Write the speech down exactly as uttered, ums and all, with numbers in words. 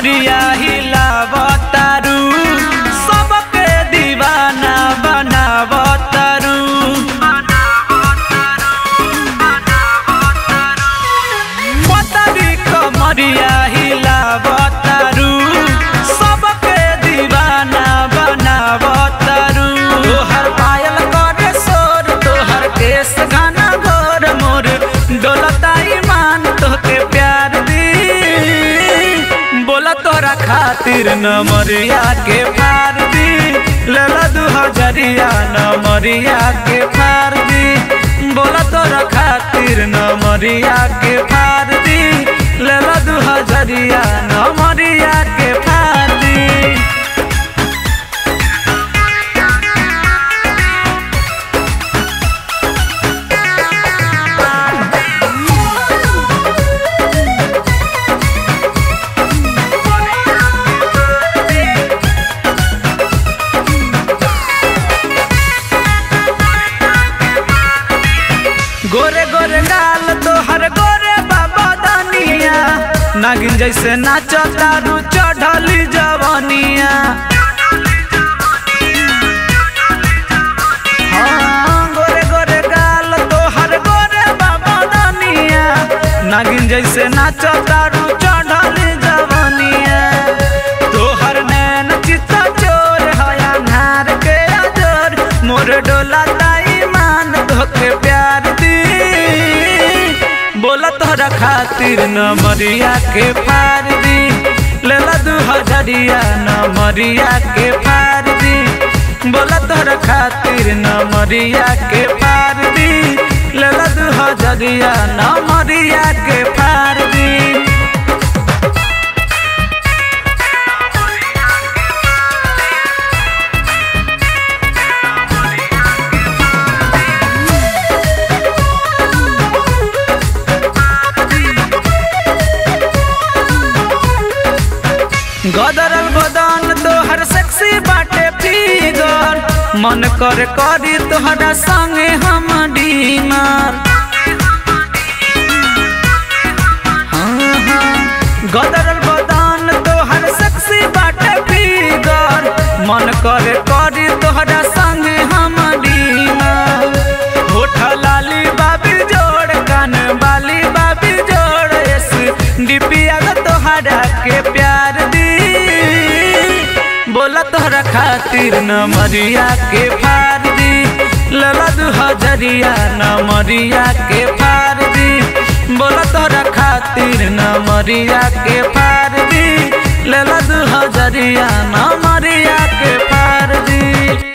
कमरिया हिलावतारू, सबके दीवाना बनावतारू। पतरी कमरिया हिलावतारू, सबके दीवाना बनावतारू। तोहर पायल करे शोर, तोहर केस घना घोर, मोर डोलता ईमान तोहके प्यार दी। बोला तोरा खातिर नमरिया के फार दी, लेला दू हजरिया नमरिया के फार दी। बोला तोरा खातिर नमरिया के फार दी, लेला दू हजरिया नमरिया के फार दी। गोरे गोरे गाल तोहर गोरे बाबा दानिया, नागिन जैसे नाचो तारू चढ़ली जवानिया। हाँ गोरे गोरे गाल तोहर गोरे बाबा दानिया, नागिन जैसे नाचो तारू चढ़ली जवानिया। तोहर नैन चित्ता चोर हया नार के अजोर, मोर डोला ताई मान धोके प्यार दी। बोला तोहरा खातिर नमरिया के फार दी, लेला दू हजरिया नमरिया के फार दी। बोला तोहरा खातिर नमरिया के फार दी, लेला दू हजरिया नमरिया के फार दी। गदरल बदन तोहर सेक्सी बाटे फिगर, मन कर करी तोहरा संगे हम डिनर। हाँ हाँ गदरल बदन तोहर सेक्सी बाटे फिगर, मन कर करी तोहरा संगे हम डिनर। होठ लाली बाबी जोड़, कान बाली बाबी जोड़, एस डिपिया तोहरा के प्यार दी। बोला तोहरा खातिर नमरिया के फार दी, लेला दू हजरिया नमरिया के फार दी। बोला तोहरा खातिर नमरिया के फार दी, लेला दू हजरिया नम